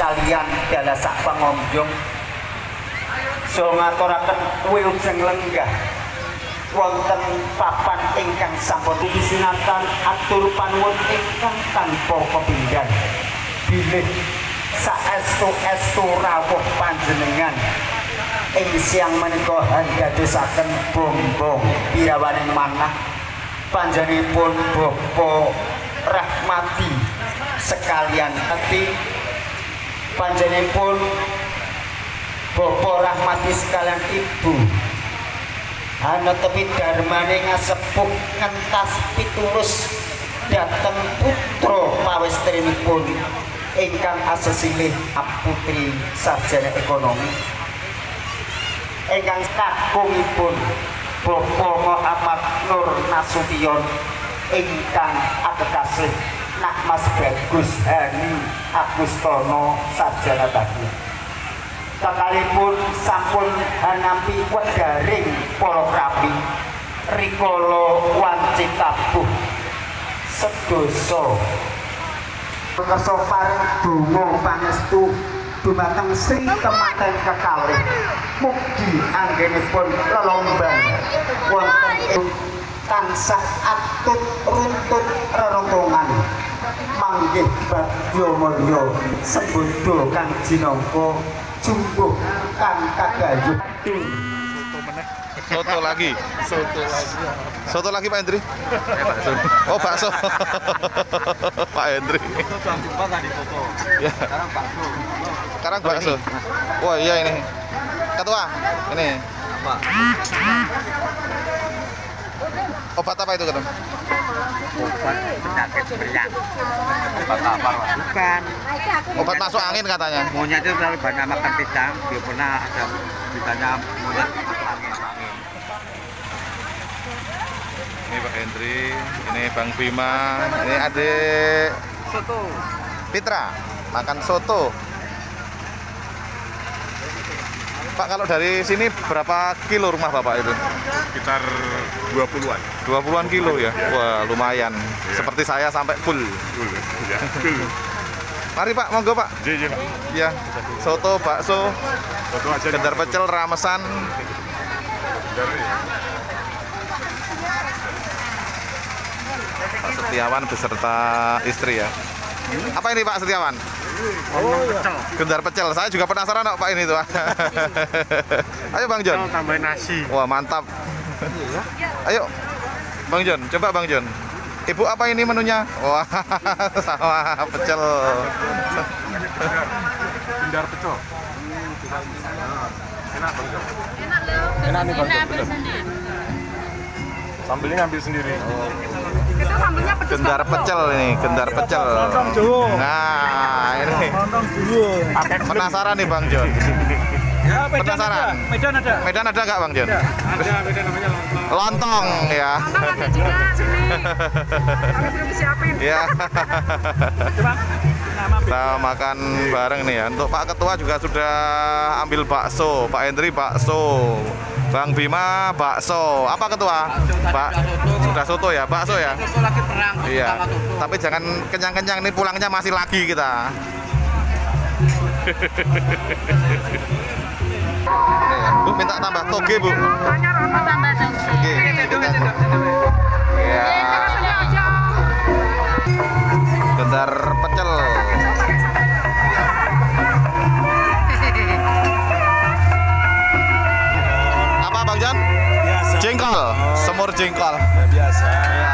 kalian dalah sak pangomjong so ngaturaken wilujeng lenggah wonten papan ingkang sampun disinatan atur panuwun ingkang tanpa kepinggan bilih saestu-estu rawuh panjenengan ing siang menika dadosaken bombong pirawaning manah panjenenganipun Bapa Rahmati sekalian ati panjenenganipun Bapa Rahmati sekalian Ibu ana tepi darmane ngasepuh ngentas pitulus dhateng putra pawestrinipun ingkang asesilih putri sarjana ekonomi ingkang kakungipun Bapak Muhammad Nur Nasution ingkang akekasih Nak Mas Bagus Hani Agustono sarjana tadi kakalipun sampun hanampi wedaring para prapi rikala wanci tabuh sedoso kersa paring donga pangestu dumateng Sri Kematen kekalih mugi anggenipun lelomban wonten ing tansah atut runtut reruntungan manggih bagya mulya sembodho kang jinangka jumbuh kang kagayuh soto lagi Pak Hendri oh bakso Pak Hendri ya sekarang bakso wah iya ini ketua ini obat apa itu ketua obat penyakit beriak obat apa bukan obat masuk angin katanya monyet itu terlalu banyak makan pisang dia pernah ada beritanya monyet angin. Ini Pak Hendri, ini Bang Bima, ini adik Soto Fitra makan soto. Pak, kalau dari sini berapa kilo rumah Bapak itu? Sekitar 20-an. 20-an kilo ya? Wah, lumayan. Seperti saya sampai full. Ya. Mari Pak, monggo Pak. Iya. Ya, soto, bakso, Soto aja. gendar pecel, ramesan. Pak Setiawan beserta istri ya. Apa ini Pak Setiawan? Gendar pecel. Saya juga penasaran Pak ini tuh. Ayo Bang Jon. tambahin nasi. Wah, mantap. Ayo Bang Jon, coba Bang Jon. Ibu apa ini menunya? Wah, sama pecel. Gendar pecel. Enak Bang Jon. Enak loh. Enak nih, Bang. Ambil sendiri. Sambelnya ngambil sendiri. Itu sambelnya pedes. Gendar pecel ini, gendar pecel. Nah, ini. Penasaran nih Bang Jon. Ya, Penasaran? Medan ada. Medan ada nggak Bang Jon? Ada, Medan namanya lontong. Lontong ya. Lontong ada juga sini. Kami belum siapin. Ya. Coba nama Kita makan bareng nih ya. Untuk Pak Ketua juga sudah ambil bakso, Pak Hendri bakso, Bang Bima bakso. Apa Ketua? Pak sudah soto ya, bakso ya. Soto lagi perang. Iya. Tapi jangan kenyang-kenyang nih, pulangnya masih lagi kita. Nih, Bu minta tambah toge Bu. Banyak orang tambah Oke. Iya. Gendar pecel. Apa Bang Jan? biasa. Jengkol, semur jengkol. Ya, biasa. Ya.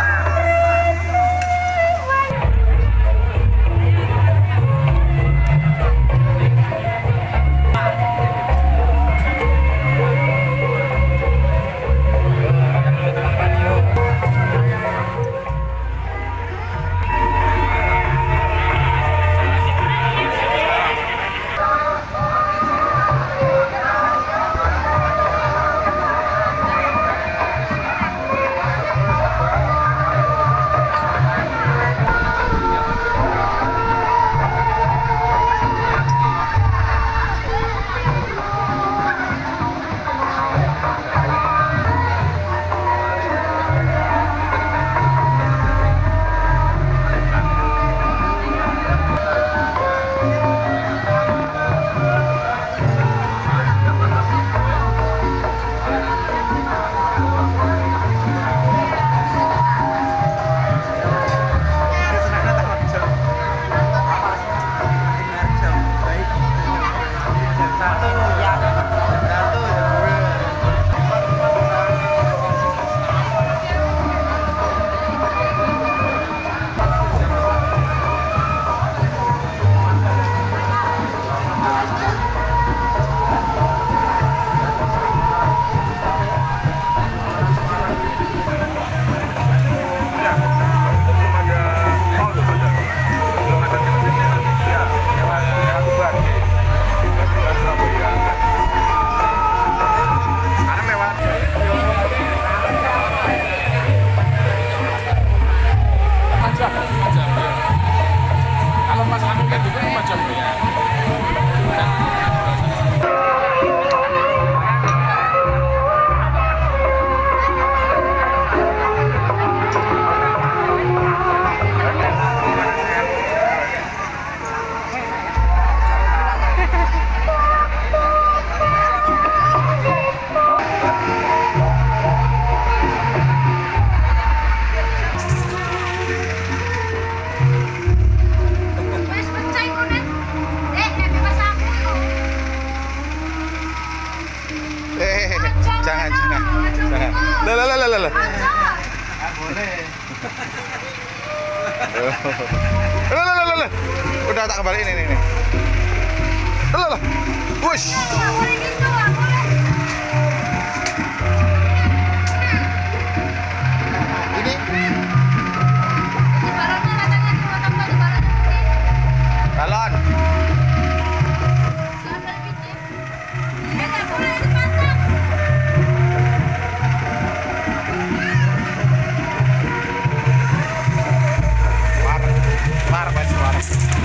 Lah. Lah. Udah tak kembali ini. Lah. Wush. Ini balon. War.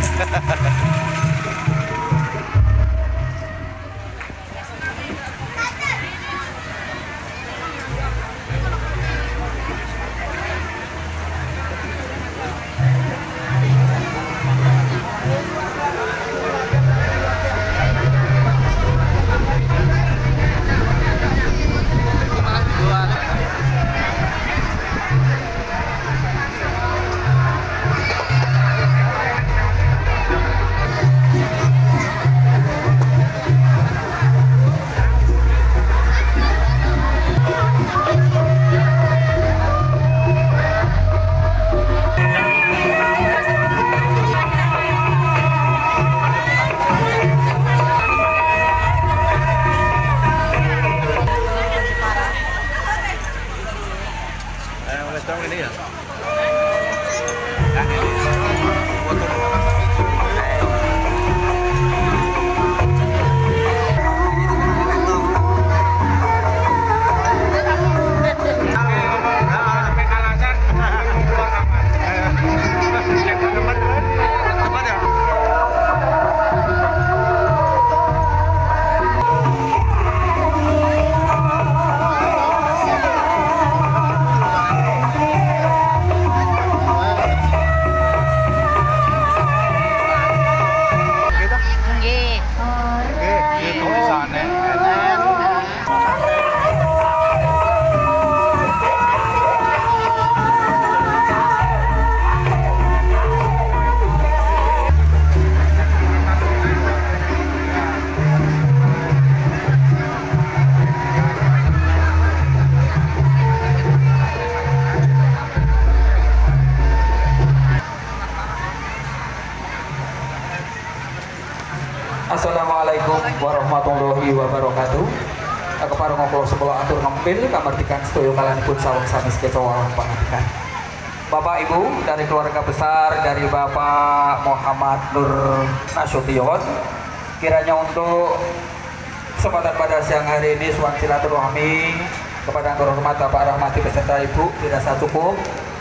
Assalamualaikum warahmatullahi wabarakatuh. Kepareng kula sebelah atur ngempil kamardikan sedaya kalanipun sawang sanes kecawalan pangandikan. Bapak Ibu dari keluarga besar dari Bapak Muhammad Nur Nasution, kiranya untuk kesempatan pada siang hari ini suan silaturahmi kepada yang terhormat Bapak Rahmati beserta Ibu dirasa cukup.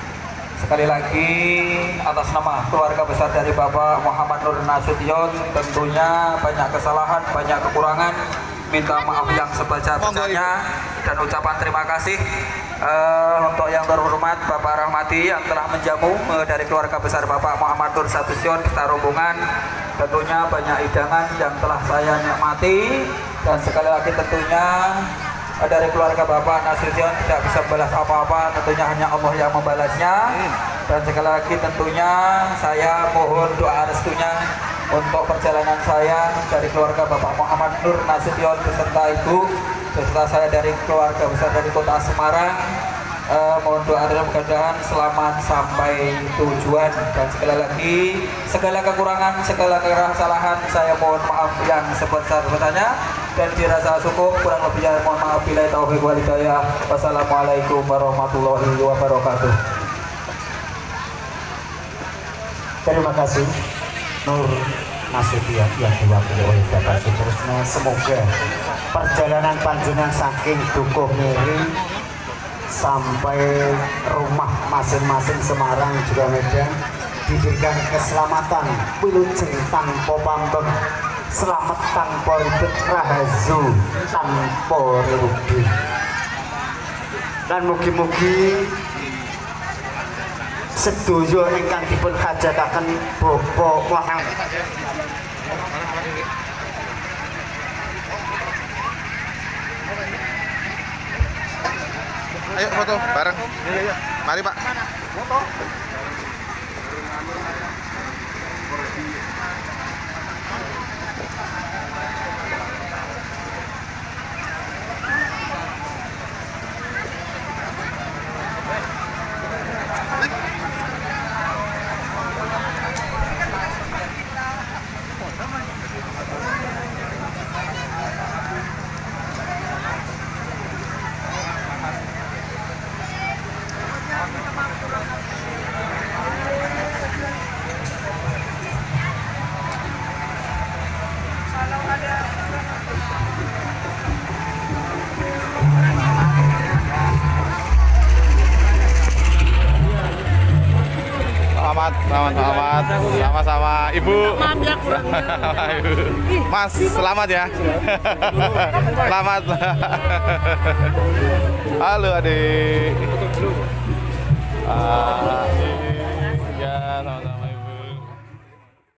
Sekali lagi atas nama keluarga besar dari Bapak Muhammad Nur Nasution, tentunya banyak kesalahan, banyak kekurangan, minta maaf yang sebesar-besarnya dan ucapan terima kasih untuk yang terhormat Bapak Rahmati yang telah menjamu dari keluarga besar Bapak Muhammad Nur Nasution beserta rombongan. Tentunya banyak hidangan yang telah saya nikmati, dan sekali lagi tentunya dari keluarga Bapak Nasution tidak bisa membalas apa-apa, tentunya hanya Allah yang membalasnya. Dan sekali lagi tentunya saya mohon doa restunya untuk perjalanan saya dari keluarga Bapak Muhammad Nur Nasution beserta Ibu beserta saya dari keluarga besar dari Kota Semarang. Mohon doa dan mudah-mudahan selamat sampai tujuan, dan sekali lagi segala kekurangan, segala kesalahan saya mohon maaf yang sebesar-besarnya, dan dirasa cukup kurang lebihnya mohon maaf. Bila taufiq wal hidayah. Wassalamualaikum warahmatullahi wabarakatuh. Terima kasih Nur Nasution yang diwakili oleh Bapak Sutrisno. Semoga perjalanan panjenengan saking Dukuh Miring sampai rumah masing-masing Semarang juga Medan diberikan keselamatan, wilujeng tanpa pambek, selamat tanpa ribet, rahayu tanpa rugi, dan mugi-mugi sedaya ingkang dipun hajataken Bapak Muhammad Ayo foto bareng. Mari Pak. Foto. Selamat. Sama-sama Ibu. Maaf ya kurang. Mas, selamat ya. Selamat. Halo adik.